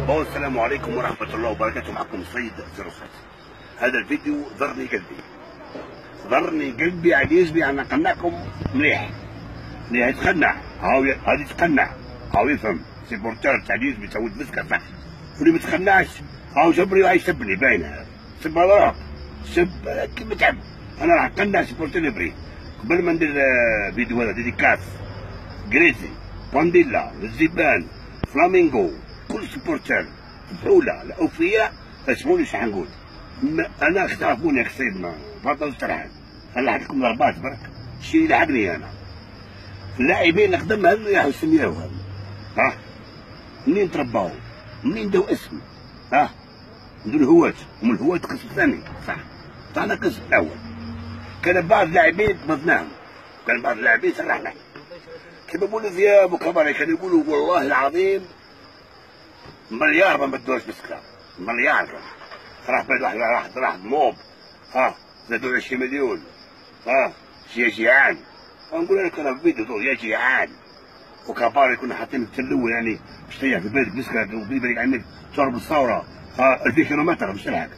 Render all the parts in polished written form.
السلام عليكم ورحمة الله وبركاته. معكم سيد 06. هذا الفيديو ضرني قلبي عزيز بي. انا قنعكم مليح اللي يتقنع هذه تقنع هاو يفهم سيبورتور تاع ليز بيسوي مسكه صح، واللي ما تقنعش هاو جبري ويسبني باينه سب هذاك سب كيما تعب. انا راح نقنع سيبورتور ليبري قبل ما ندير فيديو هذا ديديكاس جريزي بانديلا الزيبان فلامينغو كل سبورتر بحولة الأوفياء اسمعوني شحال نقول. أنا اختاروني يا سيدنا فاطمة السرحان. الله يحكم ضربات برك الشيء اللي لحقني أنا. اللاعبين نخدم هذو يا حسن ياهم ها منين ترباو منين داو اسم ها ندير الهواة ومن الهواة قسم ثاني صح طلعنا قسم الأول. كان بعض اللاعبين قبضناهم كان بعض اللاعبين سرحنا كيما يقولوا ذياب وكباري كانوا يقولوا والله العظيم مليار ما بدوش بسكرة مليار. راح بلد راح موب ها زادوا 20 مليون ها يا جيعان. نقول لك انا في فيديو يا جيعان وكباري كنا حاطين في الاول يعني باش تريح في بالك بسكرة وفي بالك عندك تضرب الثورة ها 2000 كيلومتر باش تلحق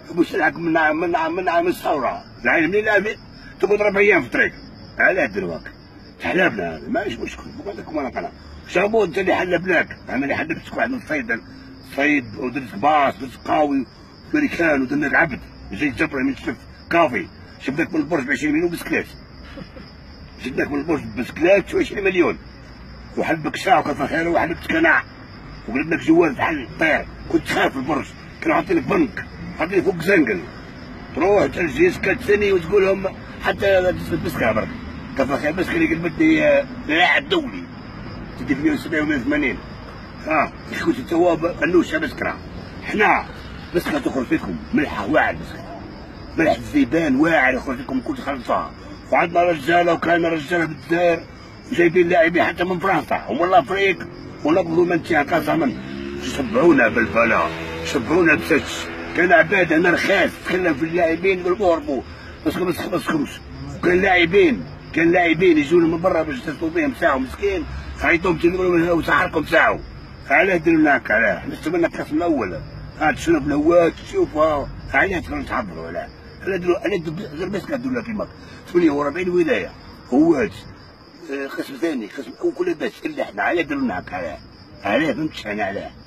من عام الثورة العين منين لافي تقعد 4 ايام في الطريق. علاه ديروا هكا تحلبنا هذا ماهيش مشكل. بقول لكم انا قناه شابون انت اللي حلبناك انا اللي حلبتك واحد من صيد ودرت باص درت قاوي امريكان ودرناك عبد زي الجبره من شفت كافي شفناك من البرج ب 20 مليون بسكليت شفناك من البرج بسكليت و 20 مليون وحلبك ساعه وكثر خير وحلبتك انا وقلبناك جوال تحل طير كنت تخاف في البرج كانوا حاطين لك بنك حاطين فوق زنقل تروح تجلس كتسني وتقول لهم حتى تسكر برك كثر خير بس اللي قلبتني لاعب دولي تدي 170 و 180 ها يخوت التواب انوشه بسكره. حنا بسكره تخرج فيكم ملحه واعر بسكره ملح الذيبان واعر يخرج فيكم كل خلطه. وعندنا رجاله وكان رجاله بالدار وجايبين لاعبين حتى من فرنسا والله فريق ونقبضوا منتيها قسما شبعونا بالبلاء شبعونا بسج. كان عباد انا رخاص تكلم في اللاعبين يقولوا هربوا بس ما تخبصكمش. وكان لاعبين يجون من برا باش يتصلوا بهم ساعه مسكين خايطهم تلقوا من وسحركم ساعه. علاه ديروا لنا هكا علاه نستمنا القسم الاول ها تشرب الهواء تشوفها علاه تقدروا تعبروا علاه علاه دير مسكه ديروا لها كيما 48 ولايه هواة قسم ثاني قسم اول كل بس الا احنا علاه ديروا لنا هكا علاه فهمتش انا علاه